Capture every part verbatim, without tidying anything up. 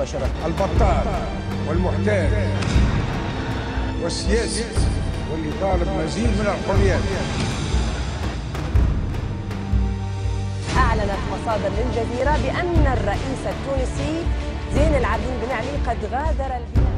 مباشرة. البطال والمحتال والسياسي واللي طالب مزيد من الحريات. أعلنت مصادر للجزيرة بأن الرئيس التونسي زين العابدين بن علي قد غادر البلاد.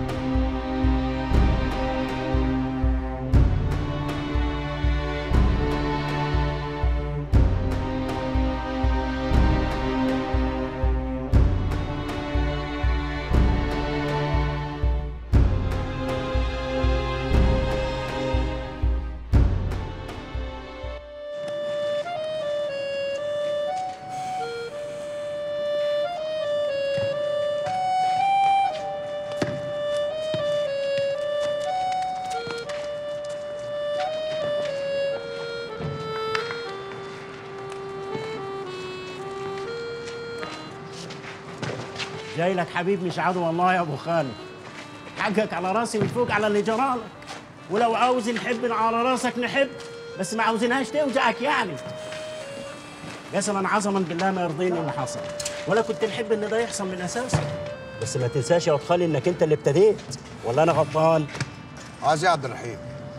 جاي لك حبيب مش عدو والله يا ابو خالد. حقك على راسي وتفوق على اللي جرالك، ولو عاوز نحب على راسك نحب، بس ما عاوزينهاش توجعك يعني. قسما عظما بالله ما يرضيني اللي حصل، ولا كنت نحب ان ده يحصل من اساسه. بس ما تنساش يا خالي انك انت اللي ابتديت، ولا انا غلطان؟ عايز ايه يا عبد الرحيم؟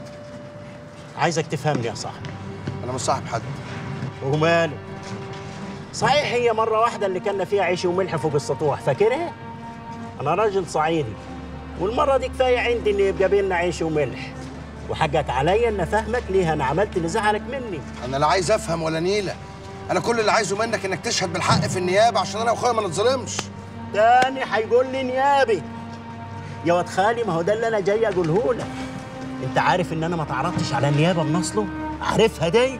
عايزك تفهمني يا صاحبي. انا مش صاحب حد. وماله؟ صحيح هي مرة واحدة اللي كنا فيها عيش وملح فوق السطوح، فاكرها؟ أنا راجل صعيدي، والمرة دي كفاية عندي إن يبقى بينا عيش وملح، وحقك عليا إن أفهمك ليه أنا عملت اللي زعلك مني. انا لا عايز افهم ولا نيلة، انا كل اللي عايزه منك انك تشهد بالحق في النيابة عشان انا واخويا ما نتظلمش. تاني هيقول لي نيابي؟ يا واد خالي ما هو ده اللي أنا جاي أقوله لك. أنت عارف إن أنا ما تعرضتش على النيابة بنصله؟ عارفها دي؟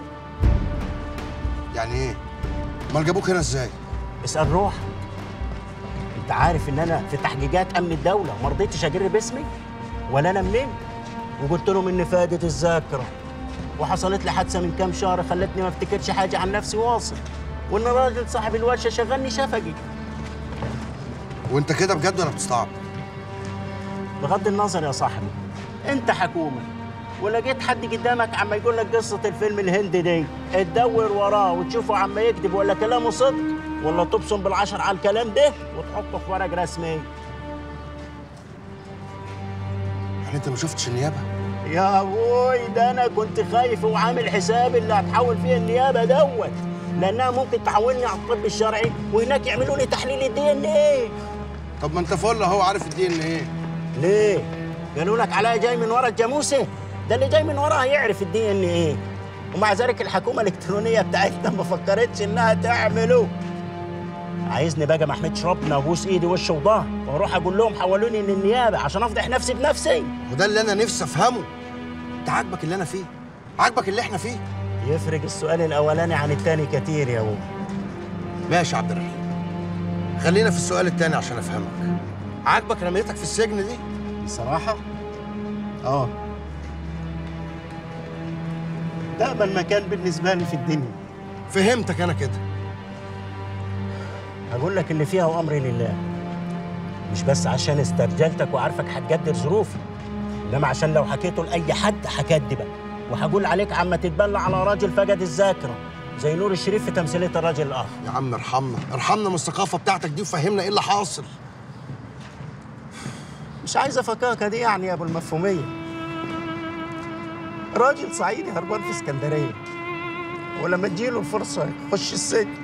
يعني إيه؟ امال جابوك هنا ازاي؟ اسأل روحك. انت عارف ان انا في تحقيقات امن الدولة ما رضيتش اجر باسمي ولا انا منين، وقلت لهم اني فاقد الذاكرة وحصلت لي حادثة من كام شهر خلتني ما افتكرش حاجة عن نفسي واصل، وان راجل صاحب الورشة شغلني شفقي. وانت كده بجد ولا بتستعب؟ بغض النظر يا صاحبي، انت حكومة ولقيت حد قدامك عم يقول لك قصة الفيلم الهندي دي، تدور وراه وتشوفه عم يكذب ولا كلامه صدق، ولا تبصم بالعشر على الكلام ده وتحطه في ورق رسمي. يعني انت ما شفتش النيابة؟ يا ابوي ده انا كنت خايف وعامل حساب اللي هتحول فيه النيابة دوت، لانها ممكن تحولني على الطب الشرعي وهناك يعملوا لي تحليل الدي ان ايه. طب ما انت فل اهو عارف الدي ان ايه. ليه؟ قالوا لك عليا جاي من ورا الجاموسه؟ ده اللي جاي من وراها يعرف الدي ان ايه، ومع ذلك الحكومه الالكترونيه بتاعتنا ما فكرتش انها تعمله. عايزني بقى ما احمدش ربنا وابوس ايدي وش وظهر واروح اقول لهم حولوني للنيابه عشان افضح نفسي بنفسي؟ وده اللي انا نفسي افهمه. انت عاجبك اللي انا فيه؟ عاجبك اللي احنا فيه؟ يفرق السؤال الاولاني عن الثاني كتير يا ابو. ماشي يا عبد الرحيم، خلينا في السؤال الثاني عشان افهمك. عاجبك رميتك في السجن دي؟ بصراحه اه، ده أأمن مكان بالنسبة لي في الدنيا. فهمتك أنا كده. هقول لك اللي فيها وأمري لله، مش بس عشان استرجلتك وعارفك هتقدر ظروفي، إنما عشان لو حكيته لأي حد هكدبك وهقول عليك عم تتبلى على راجل فقد الذاكرة زي نور الشريف في تمثيلية الراجل الآخر. يا عم ارحمنا، ارحمنا من الثقافة بتاعتك دي وفهمنا إيه اللي حاصل. مش عايز أفكاكة دي يعني يا أبو المفهومية. راجل صعيدي هربان في اسكندريه، ولما تجيله الفرصه يخش السجن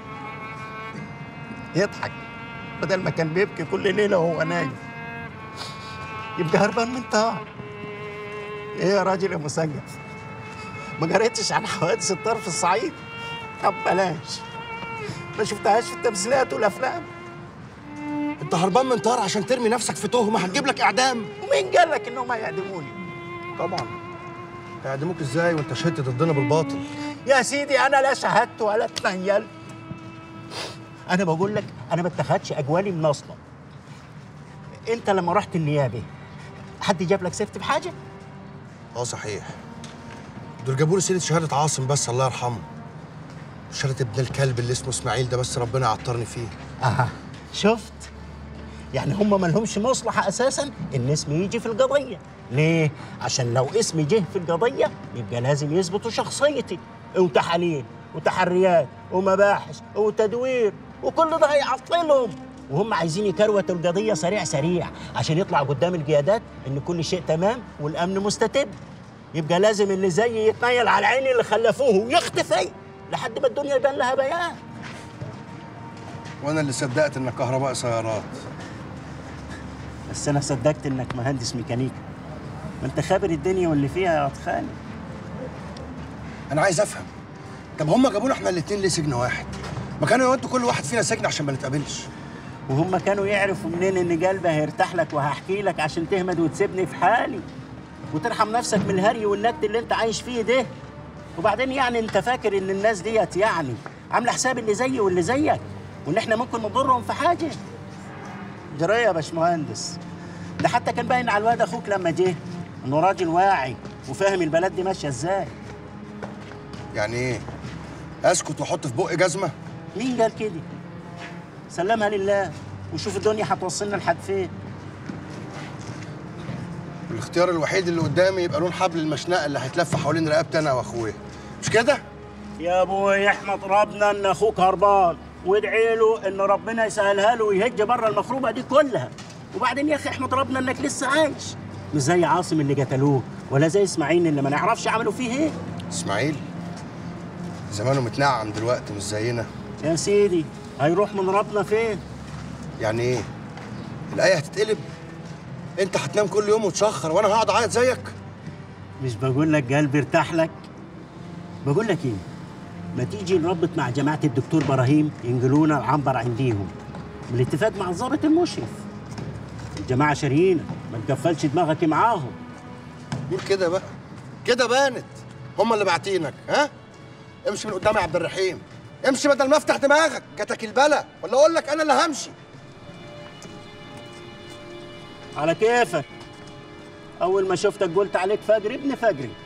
يضحك بدل ما كان بيبكي كل ليله وهو نايم، يبقى هربان من طار. ايه يا راجل يا مسجف، ما قريتش عن حوادث الطار في الصعيد؟ طب بلاش، ما شفتهاش في التمثيليات والافلام؟ انت هربان من طار عشان ترمي نفسك في تهمه هتجيب لك اعدام. ومين قال لك انهم هيعدموني؟ طبعا هيعدموك ازاي وانت شهدت ضدنا بالباطل؟ يا سيدي انا لا شهدت ولا اتنيلت، انا بقول لك انا ما اتخذتش اجوالي من اصلا. انت لما رحت النيابه حد جاب لك سيرتي بحاجه؟ اه صحيح، دول جابوا لي سيره شهاده عاصم بس الله يرحمه، شهاده ابن الكلب اللي اسمه اسماعيل ده بس ربنا يعطرني فيه. اها شفت؟ يعني هم ما لهمش مصلحه اساسا ان اسمي يجي في القضيه. ليه؟ عشان لو اسمي جه في القضيه يبقى لازم يثبتوا شخصيتي، وتحاليل وتحريات ومباحث وتدوير، وكل ده هيعطلهم وهم عايزين يكروتوا القضيه سريع سريع عشان يطلع قدام القيادات ان كل شيء تمام والامن مستتب. يبقى لازم اللي زيي يتنيل على العين اللي خلفوه ويختفي لحد ما الدنيا يبان لها بيان. وانا اللي صدقت انك كهرباء سيارات. بس انا صدقت انك مهندس ميكانيكا. ما انت خابر الدنيا واللي فيها يا خالد. انا عايز افهم، طب هم جابونا احنا الاتنين ليه سجن واحد؟ ما كانوا يودوا كل واحد فينا سجن عشان ما نتقابلش. وهم كانوا يعرفوا منين ان قلبي هيرتاح لك وهحكي لك عشان تهمد وتسيبني في حالي وترحم نفسك من الهري والند اللي انت عايش فيه ده. وبعدين يعني انت فاكر ان الناس ديت يعني عامله حساب اللي زيي واللي زيك وان احنا ممكن نضرهم في حاجه؟ جرايه يا باشمهندس، ده حتى كان باين على الواد اخوك لما جه انه راجل واعي وفاهم البلد دي ماشيه ازاي. يعني ايه؟ اسكت واحط في بقي جزمه؟ مين قال كده؟ سلمها لله وشوف الدنيا هتوصلنا لحد فين. الاختيار الوحيد اللي قدامي يبقى لون حبل المشنقه اللي هيتلف حوالين رقبتي انا واخويا، مش كده؟ يا ابوي احمد ربنا ان اخوك هربان وادعي له ان ربنا يسهلها له ويهج بره المخروبه دي كلها. وبعدين يا اخي احمد ربنا انك لسه عايش، مش زي عاصم اللي قتلوه ولا زي اسماعيل اللي ما نعرفش عملوا فيه ايه. اسماعيل زمانه متنعم دلوقتي مش زينا. يا سيدي هيروح من ربنا فين؟ يعني ايه؟ الآية هتتقلب؟ انت هتنام كل يوم وتشخر وانا هقعد اعيط زيك؟ مش بقول لك قلبي ارتاح لك؟ بقول لك ايه؟ ما تيجي نربط مع جماعه الدكتور ابراهيم ينقلونا العنبر عنديهم بالاتفاق مع الضابط المشرف. الجماعه شاريينك، ما تقفلش دماغك معاهم. قول كده بقى، كده بانت هم اللي باعتينك. ها؟ امشي من قدامي يا عبد الرحيم، امشي بدل ما افتح دماغك. جاتك البلا ولا اقول لك انا اللي همشي؟ على كيفك. اول ما شفتك قلت عليك فجر ابن فجري.